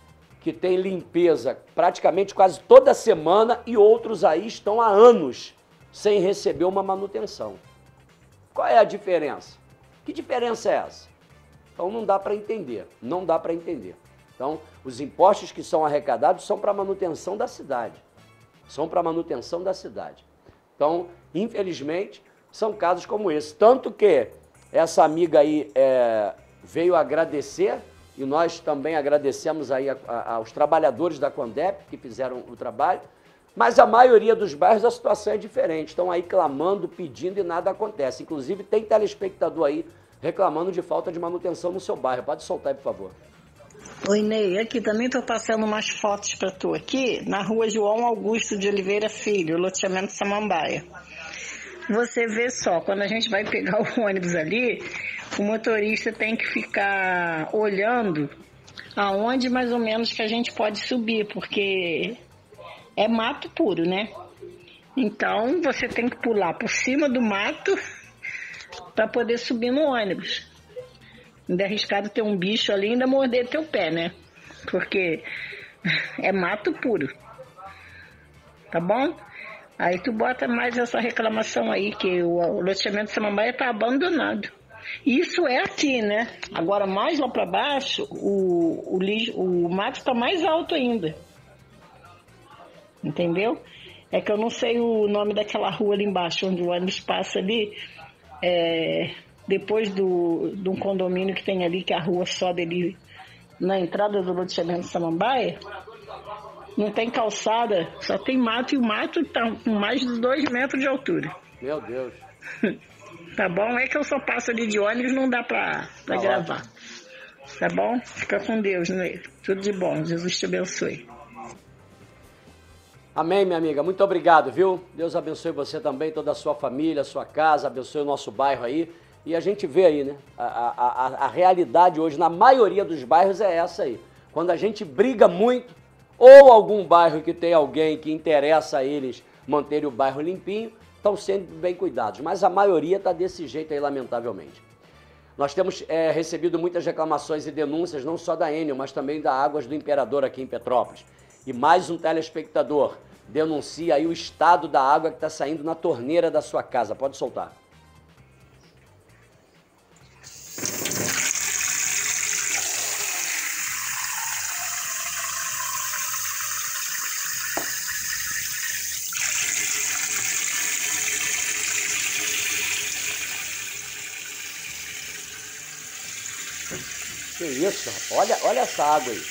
que tem limpeza praticamente quase toda semana e outros aí estão há anos sem receber uma manutenção. Qual é a diferença? Que diferença é essa? Então não dá para entender, não dá para entender. Então os impostos que são arrecadados são para manutenção da cidade, são para manutenção da cidade. Então, infelizmente, são casos como esse. Tanto que essa amiga aí veio agradecer, e nós também agradecemos aí aos trabalhadores da Condep que fizeram o trabalho, mas a maioria dos bairros a situação é diferente. Estão aí clamando, pedindo e nada acontece. Inclusive tem telespectador aí reclamando de falta de manutenção no seu bairro. Pode soltar aí, por favor. Oi, Ney. Aqui também estou passando umas fotos para tu aqui, na rua João Augusto de Oliveira Filho, loteamento Samambaia. Você vê só, quando a gente vai pegar o ônibus ali, o motorista tem que ficar olhando aonde mais ou menos que a gente pode subir, porque é mato puro, né? Então você tem que pular por cima do mato para poder subir no ônibus. Ainda é arriscado ter um bicho ali e ainda morder teu pé, né? Porque é mato puro. Tá bom? Aí tu bota mais essa reclamação aí, que o loteamento de Samambaia está abandonado. Isso é aqui, né? Agora mais lá para baixo, o mato está mais alto ainda. Entendeu? É que eu não sei o nome daquela rua ali embaixo, onde o ônibus passa ali. Depois de um condomínio que tem ali, que a rua sobe ali na entrada do loteamento de Samambaia. Não tem calçada, só tem mato, e o mato está com mais de 2 metros de altura. Meu Deus. Tá bom? É que eu só passo ali de ônibus, não dá pra gravar. Tá bom? Fica com Deus, né? Tudo de bom. Jesus te abençoe. Amém, minha amiga. Muito obrigado, viu? Deus abençoe você também, toda a sua família, a sua casa, abençoe o nosso bairro aí. E a gente vê aí, né? A realidade hoje, na maioria dos bairros, é essa aí. Quando a gente briga muito, ou algum bairro que tem alguém que interessa a eles manterem o bairro limpinho, estão sendo bem cuidados. Mas a maioria está desse jeito aí, lamentavelmente. Nós temos recebido muitas reclamações e denúncias, não só da Enel, mas também da Águas do Imperador aqui em Petrópolis. E mais um telespectador denuncia aí o estado da água que está saindo na torneira da sua casa. Pode soltar. Que isso, rapaz? Olha essa água aí.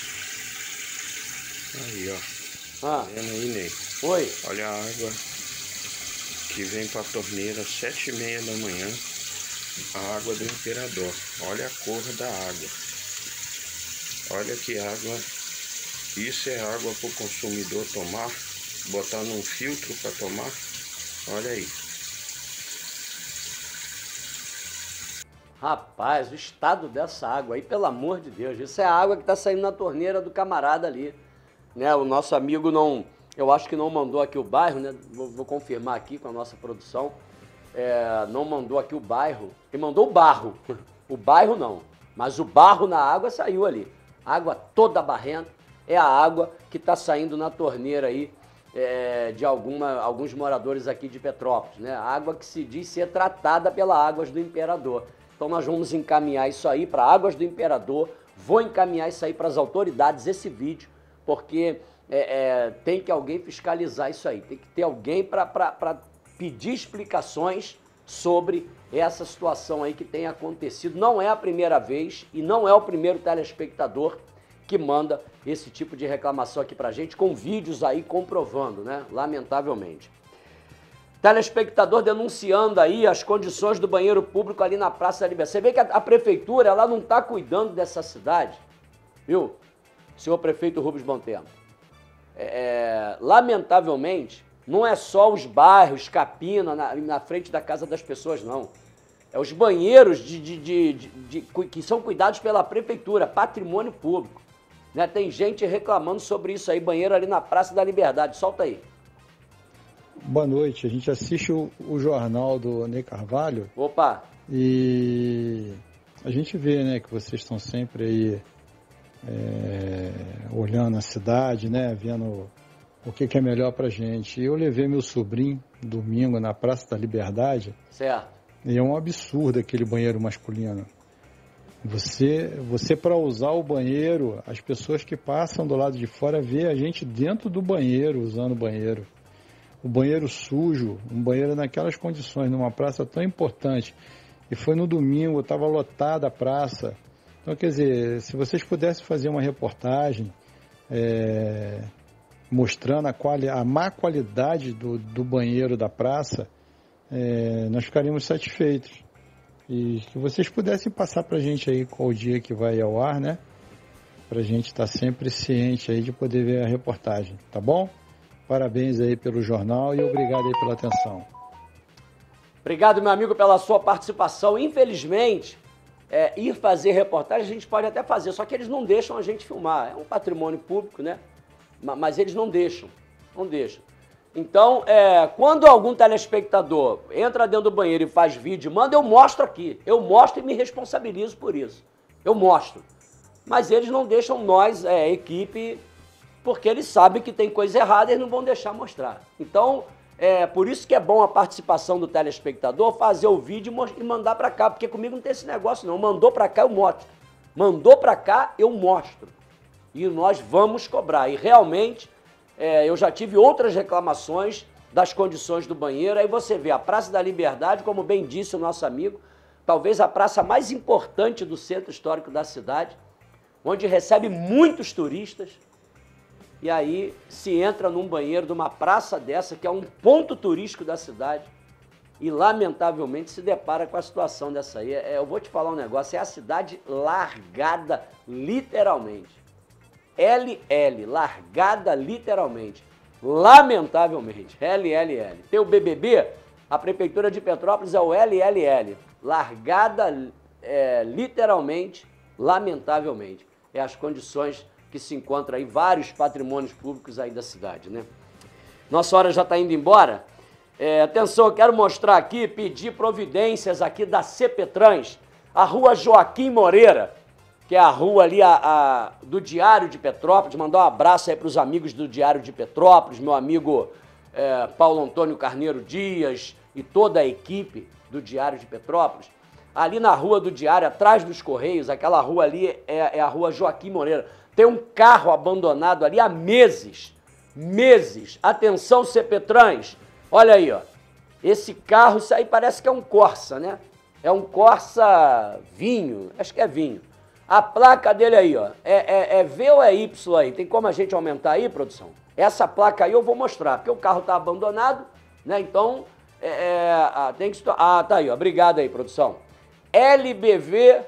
Aí, ó. Ah. Vendo aí, Ney? Oi. Olha a água que vem para a torneira às 7h30 da manhã. A água do Imperador. Olha a cor da água. Olha que água. Isso é água para o consumidor tomar. Botar num filtro para tomar. Olha aí. Rapaz, o estado dessa água aí, pelo amor de Deus, isso é a água que está saindo na torneira do camarada ali, né? O nosso amigo não, eu acho que não mandou aqui o bairro, né? Vou confirmar aqui com a nossa produção, não mandou aqui o bairro, ele mandou o barro, o bairro não, mas o barro na água saiu ali, água toda barrenta, é a água que está saindo na torneira aí de alguns moradores aqui de Petrópolis, né? A água que se diz ser tratada pela Águas do Imperador. Então nós vamos encaminhar isso aí para Águas do Imperador, vou encaminhar isso aí para as autoridades, esse vídeo, porque tem que alguém fiscalizar isso aí, tem que ter alguém para pedir explicações sobre essa situação aí que tem acontecido. Não é a primeira vez e não é o primeiro telespectador que manda esse tipo de reclamação aqui pra gente, com vídeos aí comprovando, né? Lamentavelmente. Telespectador denunciando aí as condições do banheiro público ali na Praça da Liberdade. Você vê que a prefeitura, ela não está cuidando dessa cidade, viu? Senhor prefeito Rubens Bom Tempo. Lamentavelmente, não é só os bairros, capina, na frente da casa das pessoas, não. É os banheiros que são cuidados pela prefeitura, patrimônio público. Né? Tem gente reclamando sobre isso aí, banheiro ali na Praça da Liberdade. Solta aí. Boa noite, a gente assiste o jornal do Ney Carvalho. Opa! E a gente vê, né, que vocês estão sempre aí olhando a cidade, né, vendo o que é melhor para a gente. Eu levei meu sobrinho domingo na Praça da Liberdade. Certo. E é um absurdo aquele banheiro masculino. Você para usar o banheiro, as pessoas que passam do lado de fora vê a gente dentro do banheiro, usando o banheiro. O banheiro sujo, um banheiro naquelas condições, numa praça tão importante. E foi no domingo, estava lotada a praça. Então, quer dizer, se vocês pudessem fazer uma reportagem mostrando a má qualidade do banheiro da praça, nós ficaríamos satisfeitos. E que vocês pudessem passar para a gente aí qual o dia que vai ao ar, né? Para a gente estar sempre ciente aí de poder ver a reportagem, tá bom? Parabéns aí pelo jornal e obrigado aí pela atenção. Obrigado, meu amigo, pela sua participação. Infelizmente, ir fazer reportagem a gente pode até fazer, só que eles não deixam a gente filmar. É um patrimônio público, né? Mas eles não deixam, não deixam. Então, quando algum telespectador entra dentro do banheiro e faz vídeo, manda, eu mostro aqui. Eu mostro e me responsabilizo por isso. Eu mostro. Mas eles não deixam nós, equipe, porque eles sabem que tem coisa errada e eles não vão deixar mostrar. Então, por isso que é bom a participação do telespectador, fazer o vídeo e mandar para cá, porque comigo não tem esse negócio não. Mandou para cá, eu mostro. Mandou para cá, eu mostro. E nós vamos cobrar. E realmente, eu já tive outras reclamações das condições do banheiro. Aí você vê a Praça da Liberdade, como bem disse o nosso amigo, talvez a praça mais importante do centro histórico da cidade, onde recebe muitos turistas. E aí se entra num banheiro de uma praça dessa, que é um ponto turístico da cidade, e lamentavelmente se depara com a situação dessa aí. Eu vou te falar um negócio, é a cidade largada literalmente. LL, largada literalmente. Lamentavelmente, LLL. Tem o BBB, a Prefeitura de Petrópolis é o LLL. Largada literalmente, lamentavelmente. É as condições que se encontram aí, vários patrimônios públicos aí da cidade, né? Nossa hora já está indo embora. Atenção, eu quero mostrar aqui, pedir providências aqui da CPTrans, a rua Joaquim Moreira, que é a rua ali do Diário de Petrópolis. Mandar um abraço aí para os amigos do Diário de Petrópolis, meu amigo Paulo Antônio Carneiro Dias e toda a equipe do Diário de Petrópolis. Ali na rua do Diário, atrás dos Correios, aquela rua ali é a rua Joaquim Moreira. Tem um carro abandonado ali há meses. Meses. Atenção, CPTrans. Olha aí, ó. Esse carro, isso aí parece que é um Corsa, né? É um Corsa vinho. Acho que é vinho. A placa dele aí, ó. É V ou é Y aí? Tem como a gente aumentar aí, produção? Essa placa aí eu vou mostrar, porque o carro tá abandonado, né? Então, tem que... tá aí, ó. Obrigado aí, produção. LBV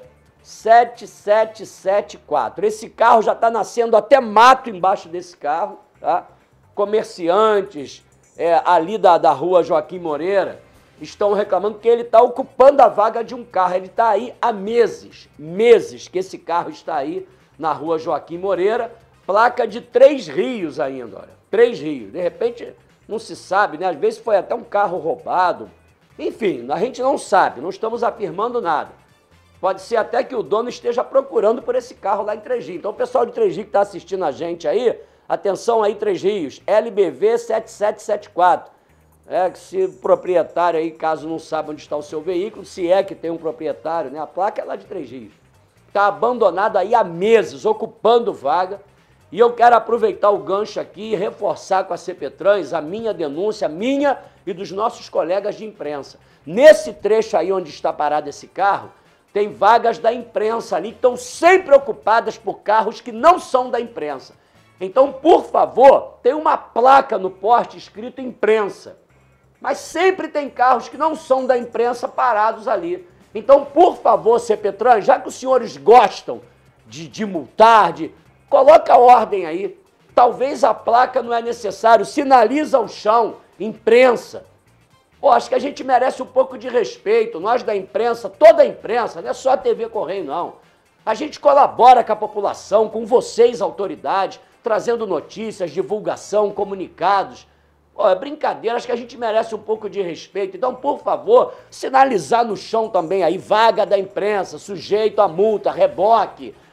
7774. Esse carro já está nascendo até mato embaixo desse carro, tá? Comerciantes ali da rua Joaquim Moreira estão reclamando que ele está ocupando a vaga de um carro. Ele está aí há meses que esse carro está aí na rua Joaquim Moreira, placa de 3 Rios ainda, olha, 3 Rios. De repente, não se sabe, né? Às vezes foi até um carro roubado. Enfim, a gente não sabe, não estamos afirmando nada. Pode ser até que o dono esteja procurando por esse carro lá em Três Rios. Então, o pessoal de Três Rios que está assistindo a gente aí, atenção aí, Três Rios, LBV 7774. Que se o proprietário aí, caso não saiba onde está o seu veículo, se é que tem um proprietário, né? A placa é lá de Três Rios. Está abandonado aí há meses, ocupando vaga. E eu quero aproveitar o gancho aqui e reforçar com a CPTrans a minha denúncia, minha e dos nossos colegas de imprensa. Nesse trecho aí onde está parado esse carro, tem vagas da imprensa ali que estão sempre ocupadas por carros que não são da imprensa. Então, por favor, tem uma placa no poste escrito imprensa. Mas sempre tem carros que não são da imprensa parados ali. Então, por favor, CPTrans, já que os senhores gostam de multar, coloca a ordem aí. Talvez a placa não é necessário, sinaliza o chão, imprensa. Pô, acho que a gente merece um pouco de respeito, nós da imprensa, toda a imprensa, não é só a TV Correio, não. A gente colabora com a população, com vocês, autoridades, trazendo notícias, divulgação, comunicados. Pô, é brincadeira, acho que a gente merece um pouco de respeito. Então, por favor, sinalizar no chão também aí, vaga da imprensa, sujeito a multa, reboque.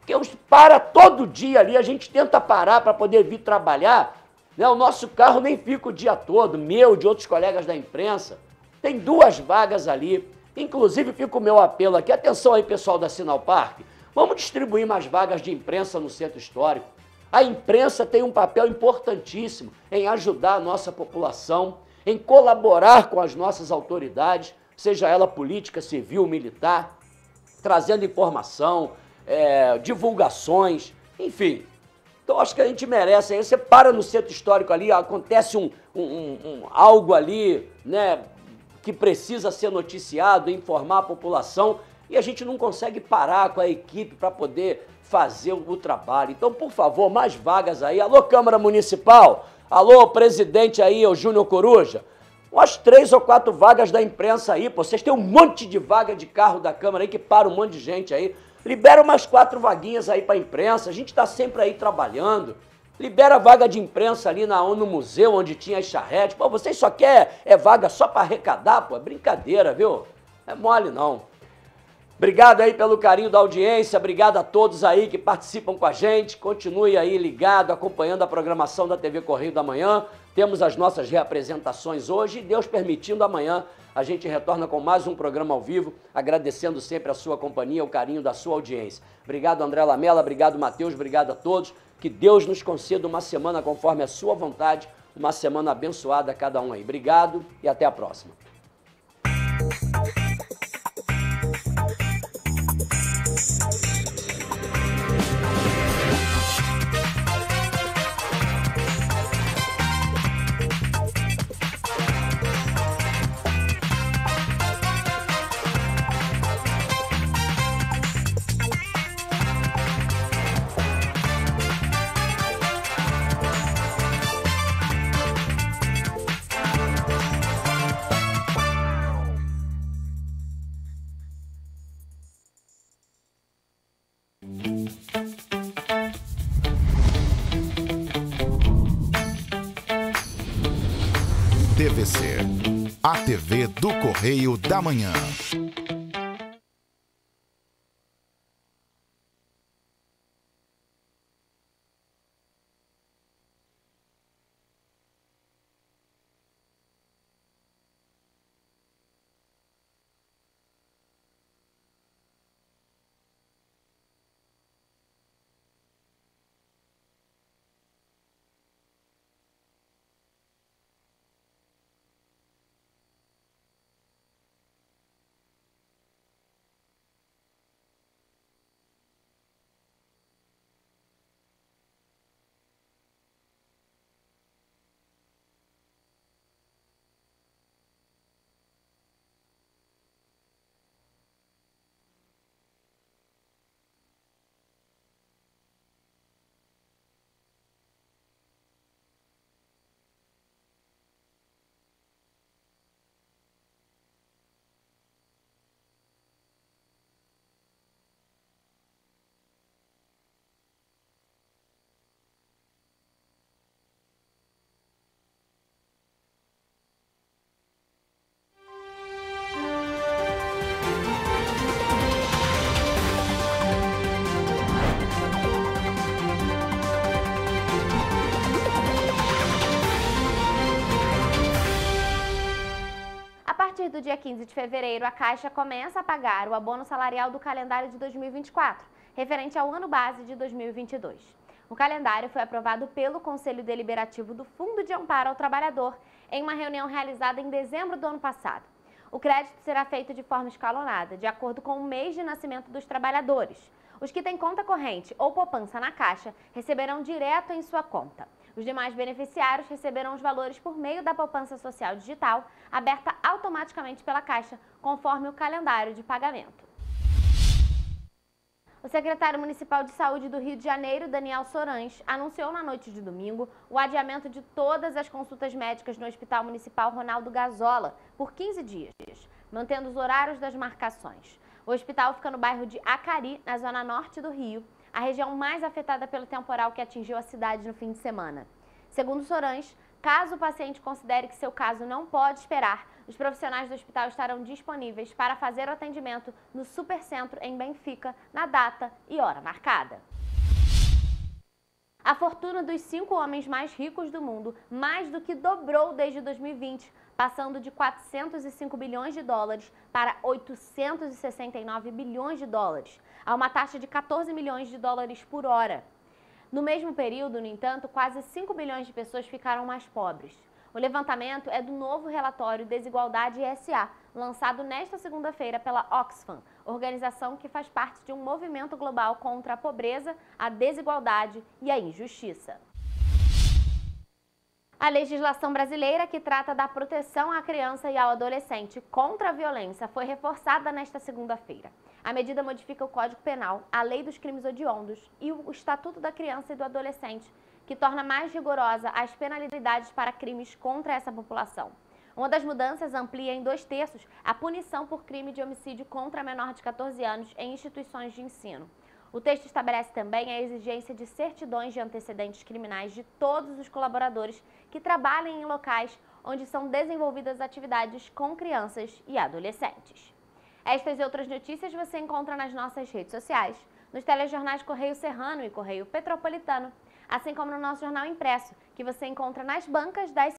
porque para todo dia ali, a gente tenta parar para poder vir trabalhar, né? O nosso carro nem fica o dia todo, meu, de outros colegas da imprensa. Tem 2 vagas ali. Inclusive, fica o meu apelo aqui. Atenção aí, pessoal da Sinal Park. Vamos distribuir mais vagas de imprensa no centro histórico. A imprensa tem um papel importantíssimo em ajudar a nossa população, em colaborar com as nossas autoridades, seja ela política, civil, militar, trazendo informação, divulgações, enfim. Então, acho que a gente merece. Aí você para no centro histórico ali, acontece algo ali, né, que precisa ser noticiado, informar a população, e a gente não consegue parar com a equipe para poder fazer o trabalho. Então, por favor, mais vagas aí. Alô, Câmara Municipal. Alô, presidente aí, o Júnior Coruja. Umas 3 ou 4 vagas da imprensa aí, pô. Vocês têm um monte de vaga de carro da Câmara aí que para um monte de gente aí. Libera umas 4 vaguinhas aí para a imprensa. A gente está sempre aí trabalhando. Libera a vaga de imprensa ali no museu onde tinha as charretes. Pô, vocês só querem vaga só para arrecadar, pô. É brincadeira, viu? Não é mole, não. Obrigado aí pelo carinho da audiência, obrigado a todos aí que participam com a gente. Continue aí ligado, acompanhando a programação da TV Correio da Manhã. Temos as nossas reapresentações hoje e, Deus permitindo, amanhã a gente retorna com mais um programa ao vivo, agradecendo sempre a sua companhia, o carinho da sua audiência. Obrigado, André Lamela, obrigado, Matheus, obrigado a todos. Que Deus nos conceda uma semana conforme a sua vontade, uma semana abençoada a cada um aí. Obrigado e até a próxima. TVC, a TV do Correio da Manhã. A partir do dia 15 de fevereiro, a Caixa começa a pagar o abono salarial do calendário de 2024, referente ao ano base de 2022. O calendário foi aprovado pelo Conselho Deliberativo do Fundo de Amparo ao Trabalhador em uma reunião realizada em dezembro do ano passado. O crédito será feito de forma escalonada, de acordo com o mês de nascimento dos trabalhadores. Os que têm conta corrente ou poupança na Caixa receberão direto em sua conta. Os demais beneficiários receberão os valores por meio da poupança social digital, aberta automaticamente pela Caixa, conforme o calendário de pagamento. O secretário municipal de Saúde do Rio de Janeiro, Daniel Sorães, anunciou na noite de domingo o adiamento de todas as consultas médicas no Hospital Municipal Ronaldo Gazola por 15 dias, mantendo os horários das marcações. O hospital fica no bairro de Acari, na zona norte do Rio, a região mais afetada pelo temporal que atingiu a cidade no fim de semana. Segundo Sorães, caso o paciente considere que seu caso não pode esperar, Os profissionais do hospital estarão disponíveis para fazer o atendimento no Supercentro em Benfica, na data e hora marcada. A fortuna dos 5 homens mais ricos do mundo mais do que dobrou desde 2020, passando de 405 bilhões de dólares para 869 bilhões de dólares, a uma taxa de 14 milhões de dólares por hora. No mesmo período, no entanto, quase 5 bilhões de pessoas ficaram mais pobres. O levantamento é do novo relatório Desigualdade SA, lançado nesta segunda-feira pela Oxfam, organização que faz parte de um movimento global contra a pobreza, a desigualdade e a injustiça. A legislação brasileira que trata da proteção à criança e ao adolescente contra a violência foi reforçada nesta segunda-feira. A medida modifica o Código Penal, a Lei dos Crimes Hediondos e o Estatuto da Criança e do Adolescente, que torna mais rigorosa as penalidades para crimes contra essa população. Uma das mudanças amplia em 2/3 a punição por crime de homicídio contra menor de 14 anos em instituições de ensino. O texto estabelece também a exigência de certidões de antecedentes criminais de todos os colaboradores que trabalhem em locais onde são desenvolvidas atividades com crianças e adolescentes. Estas e outras notícias você encontra nas nossas redes sociais, nos telejornais Correio Serrano e Correio Petropolitano, assim como no nosso jornal impresso, que você encontra nas bancas das